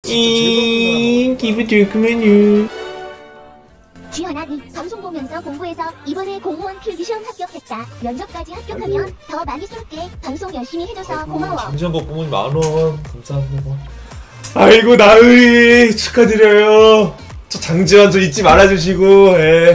기분 좋구만요. 지연아, 니 방송 보면서 공부해서 이번에 공무원 필기시험 합격했다. 면접까지 합격하면 더 많이 쏠게. 방송 열심히 해줘서 고마워. 장지현거 부모님 10,000원 감사합니다. 아이고 나으리 축하드려요. 저 장지현 저 잊지 말아주시고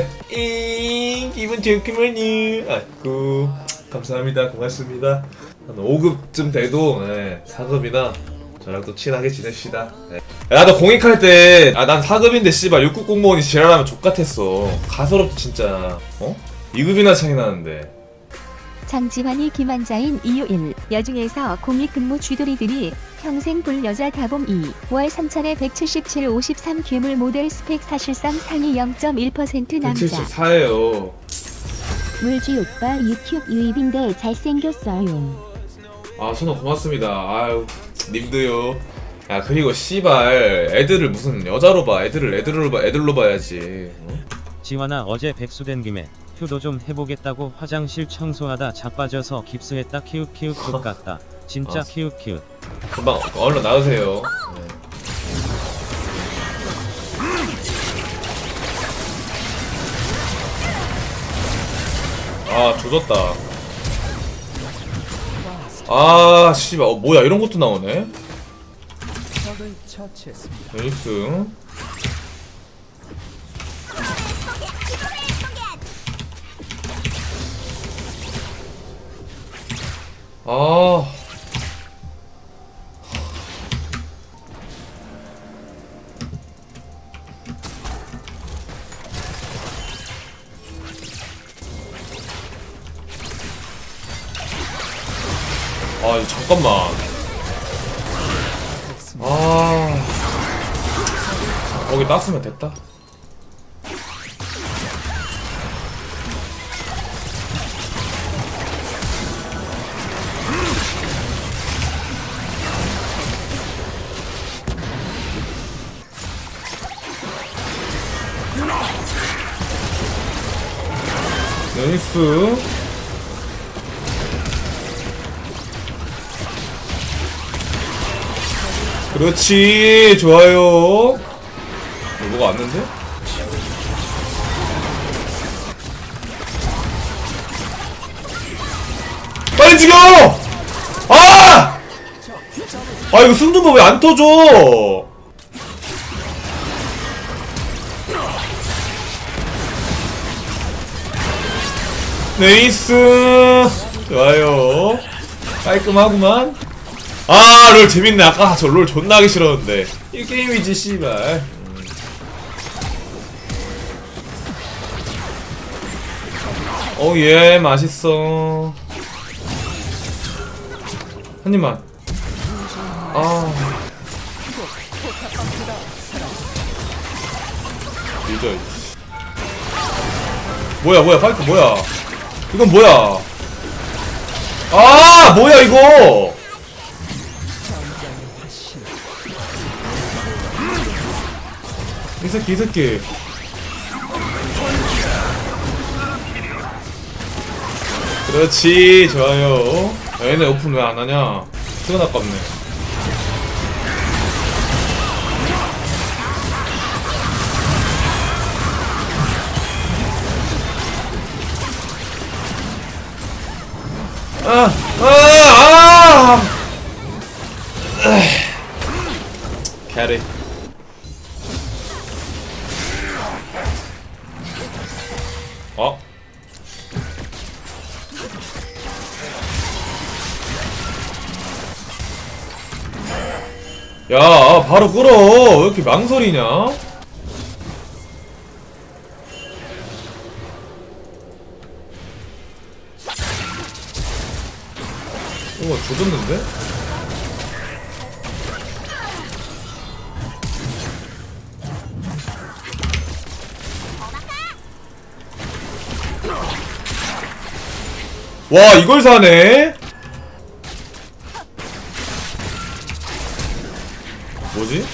기분 좋구만요. 아이고 감사합니다. 고맙습니다. 한 5급쯤 돼도 4급이나 저랑 또 친하게 지냅시다. 나도 공익할 때 난 4급인데 씨발 6급 공무원이 지랄하면 족같았어. 가소롭지 진짜. 2급이나 차이 나는데. 장지환이 김한자인 이유일 여중에서 공익근무 쥐돌이들이 평생 볼 여자 다봄 2, 월 3천에 177, 53 괴물 모델 스펙 사실상 상위 0.1% 남자. 174예요. 물쥐 오빠 유튜브 유입인데 잘생겼어요. 아 선호 고맙습니다. 아유 님도요. 야 그리고 씨발 애들을 무슨 여자로 봐. 애들로 봐야지. 지환아 어제 백수된 김에 휴도 좀 해보겠다고 화장실 청소하다 자빠져서 깁스했다. 키읔키읔 족같다. 진짜 키읔키읔. 금방 얼른 나으세요. 아 조졌다. 아 씨발 뭐야 이런 것도 나오네. 나이스. 아 이거 잠깐만. 거기 땄으면 됐다. 나이스. 그렇지 좋아요. 뭐가 왔는데? 빨리 죽여! 이거 순두부 왜 안 터져? 네이스 좋아요. 깔끔하구만. 롤 재밌네. 아까 저 롤 존나 하기 싫었는데 이 게임이지 씨발. 예 맛있어. 한입만. 유저. 뭐야 파이크 뭐야. 이건 뭐야. 뭐야 이거. 이 새끼 그렇지 좋아요. 얘네 오픈 왜 안하냐. 시간 아깝네. 캐리. 야 바로 끌어. 왜 이렇게 망설이냐. 이거 조졌는데? 와 이걸 사네? 뭐지?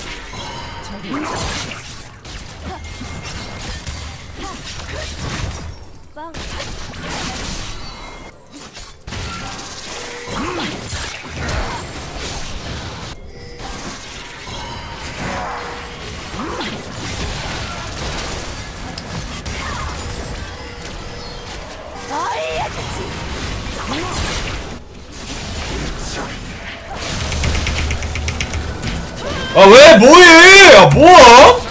아 왜 뭐해? 아 뭐야?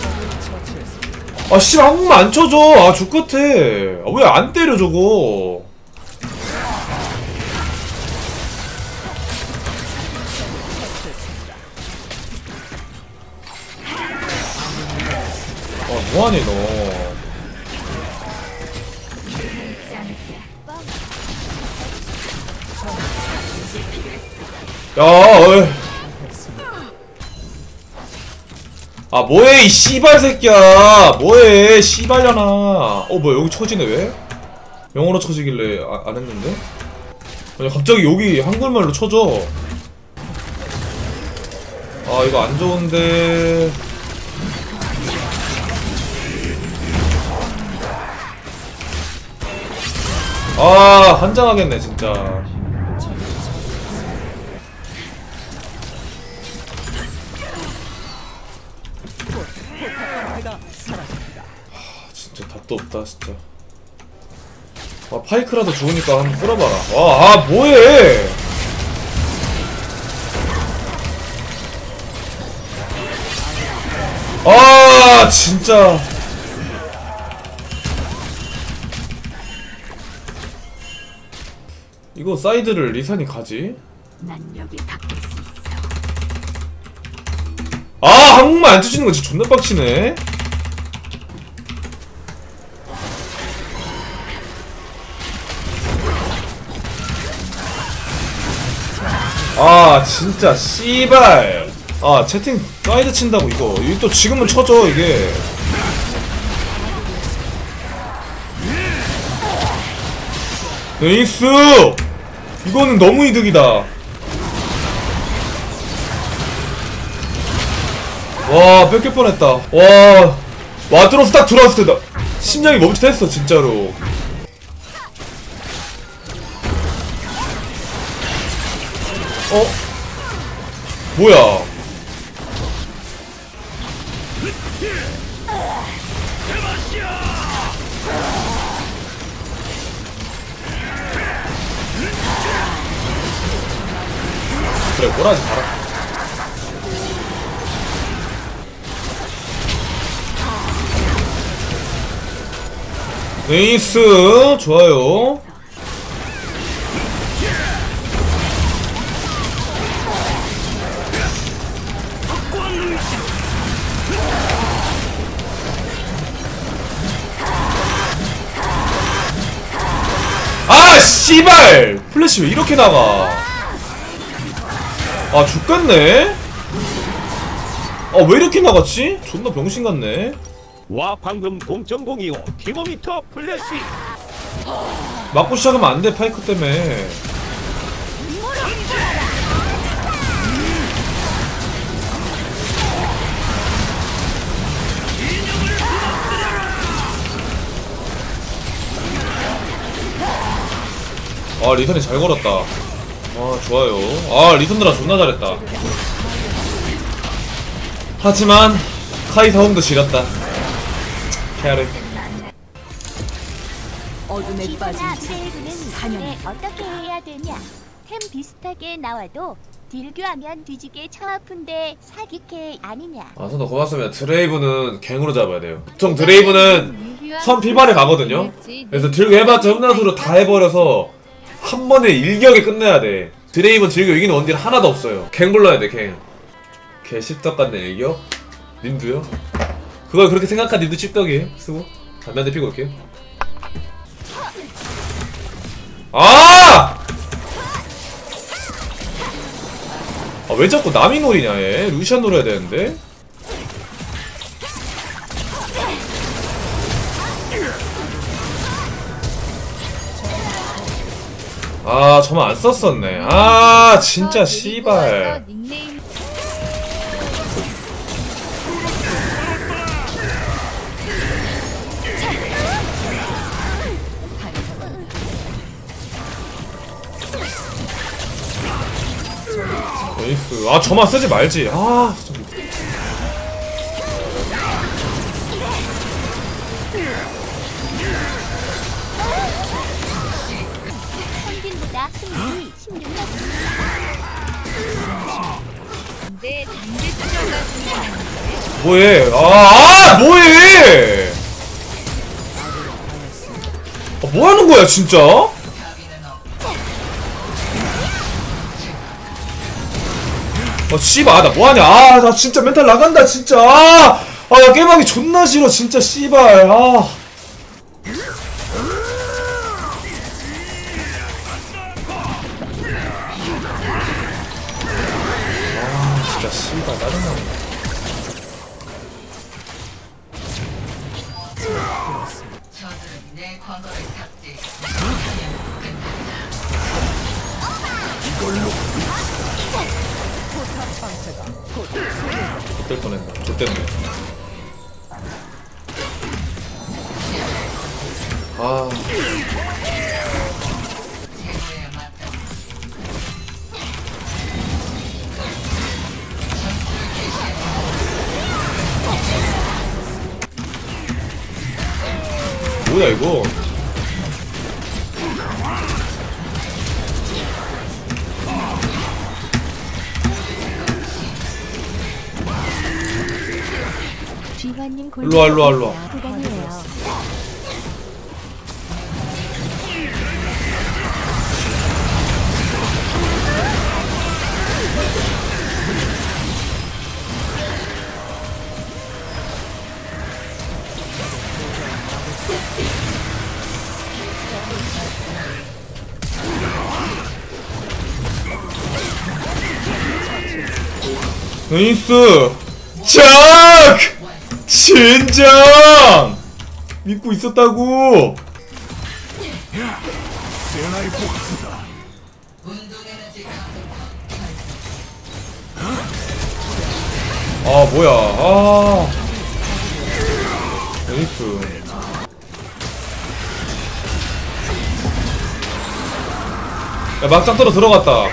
아 씨발 한국만 안 쳐줘. 아 족같아. 아 왜 안 때려 저거? 아 뭐하니 너? 야, 어이. 아 뭐해 이 씨발 새끼야. 뭐해 씨발려나. 뭐야 여기 쳐지네 왜? 영어로 쳐지길래 안 했는데? 아니 갑자기 여기 한글말로 쳐져. 아 이거 안 좋은데. 아 한장하겠네 진짜. 진짜 답도 없다 진짜. 아 파이크라도 좋으니까 한번 뿌려봐라. 아 뭐해? 아 진짜. 이거 사이드를 리산이 가지? 아 한국말 안 쳐지는 거 진짜 존나 빡치네. 아 진짜 씨발. 아 채팅 사이드 친다고 이거 또 지금은 쳐줘 이게. 네이스! 이거는 너무 이득이다. 와 뺏길 뻔했다. 와 와드로스 딱 들어왔을 때 나 심장이 멈칫했어 진짜로. 뭐야? 그래 뭐라지 봐라. 네이스 좋아요. 아 씨발 플래시 왜 이렇게 나가. 아 죽겠네. 아 왜 이렇게 나갔지? 존나 병신 같네. 와 방금 0.025 킬로미터 플래시. 맞고 시작하면 안 돼 파이크 때문에. 아 리선이 잘 걸었다. 아 좋아요. 아 리선드라 존나 잘했다. 하지만 카이사 홍도 지렸다. 캐리. 어둠에 빠진 트레이브는 사냥. 어떻게 해야 되냐? 템 비슷하게 나와도 딜교하면 뒤지게 쳐 아픈데 사기캐 아니냐? 아 선도 고맙습니다. 드레이브는 갱으로 잡아야 돼요. 보통 드레이브는 선 피발에 가거든요. 그래서 들고 해봤자 흠나수로 다 해버려서 한 번에 일격에 끝내야 돼. 드레이브는 들고 이기는 원딜 하나도 없어요. 갱 불러야 돼 갱. 개 씹덕 같네 일격. 님도요? 그걸 그렇게 생각한 님도 씹덕이에요. 쓰고 담배 한 대 피고 올게요. 아! 아 왜 자꾸 남이 노리냐 얘. 루시안 노려야 되는데. 아 저만 안 썼었네. 아 진짜 씨발. 에이스. 아 저만 쓰지 말지. 아 진짜. 평균보다 승률이 16몇. 근데 단계적으로 뭐해? 뭐해? 뭐 하는 거야, 진짜? 씨발, 나 뭐하냐? 나 진짜 멘탈 나간다, 진짜. 나 게임하기 존나 싫어, 진짜, 씨발. 진짜, 씨발, 짜증나. 좆될 뻔했네. 좆됐네. 뭐야 이거? 쥐환님 일로와, 일로와, 일로와. 부담이에요. 나이스! 짝! 진정! 믿고 있었다고! 뭐야. 나이스. 야, 막장 떨어 들어갔다.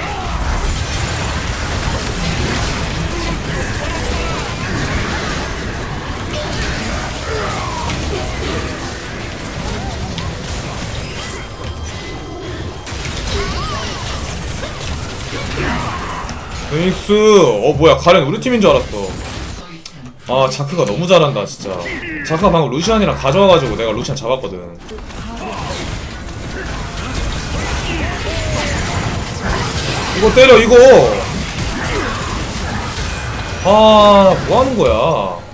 나이스. 뭐야, 가렌 우리 팀인 줄 알았어. 자크가 너무 잘한다 진짜. 자크가 방금 루시안이랑 가져와가지고 내가 루시안 잡았거든. 이거 때려 이거. 뭐하는 거야.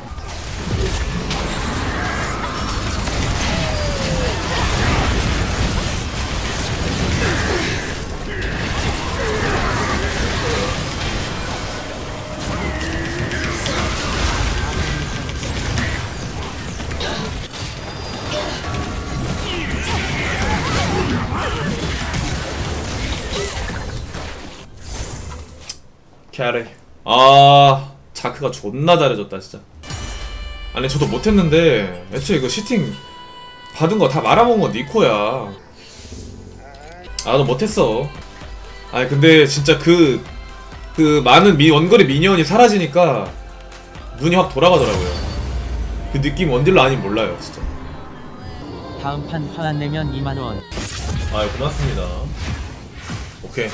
캐리. 자크가 존나 잘해줬다 진짜. 아니 저도 못했는데 애초에 이거 시팅 받은 거 다 말아먹은 건 니코야. 너 못했어. 아니 근데 진짜 그 많은 원거리 미니언이 사라지니까 눈이 확 돌아가더라고요. 그 느낌 원딜러 아니면 몰라요 진짜. 다음 판 화안 내면 2만원. 고맙습니다. 오케이.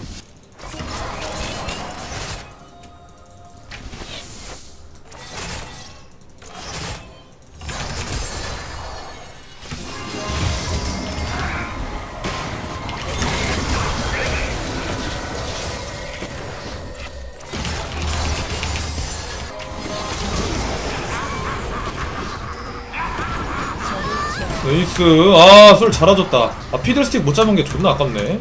나이스. 솔 잘아줬다. 피들스틱 못 잡은 게 존나 아깝네.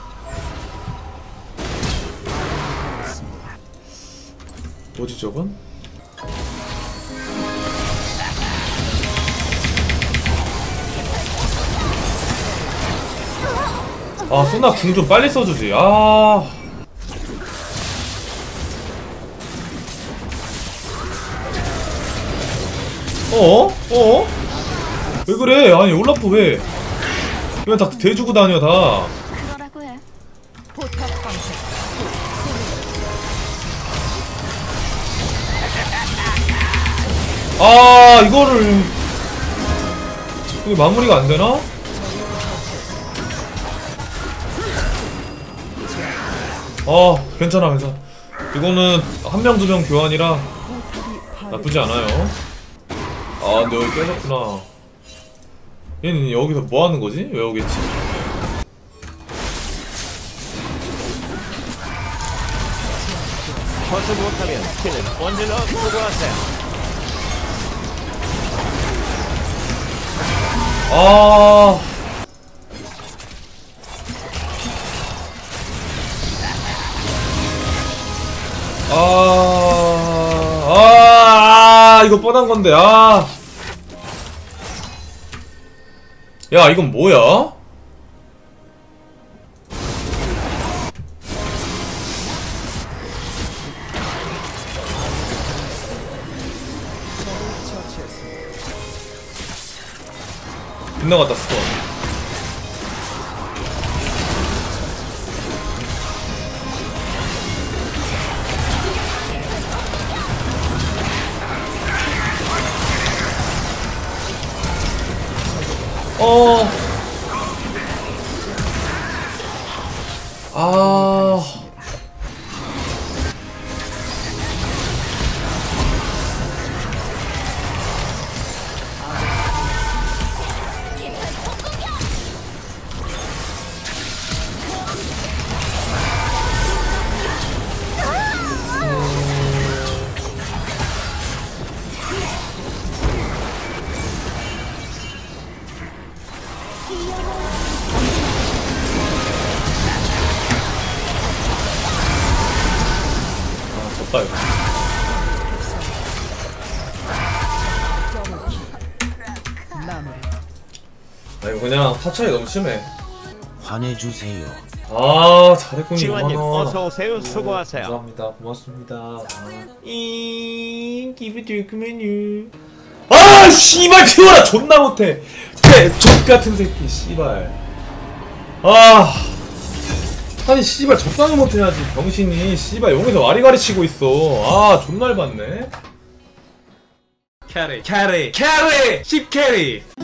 뭐지 저건? 소나 궁 좀 빨리 써주지. 왜 그래? 아니 올라프 왜 다 대주고 다녀 다. 그러라고 해. 이거를 이게 마무리가 안 되나? 괜찮아. 이거는 한 명 두 명 교환이라 나쁘지 않아요. 아 근데 여기 깨졌구나. 얘는 여기서 뭐 하는 거지? 왜 오겠지? 퍼스 못하면 킬은 언제나 수고하세요. 아. 이거 뻔한 건데, 야, 이건 뭐야? 빗나갔다, 스톤. 아. 졌다, 이거. 아, 이거 그냥 타차이 너무 심해. 화내주세요. 아, 잘했군요. 지환님 이거는. 어서 오세요. 수고하세요. 감사합니다. 고맙습니다. 기브 듀크 메뉴. 아, 씨발 튀어라. 존나 못해. 족 같은 새끼, 씨발. 아, 아니 씨발 적당히 못해야지 병신이. 씨발 여기서 와리가리 치고 있어. 아, 존나 얇았네. 캐리 10캐리.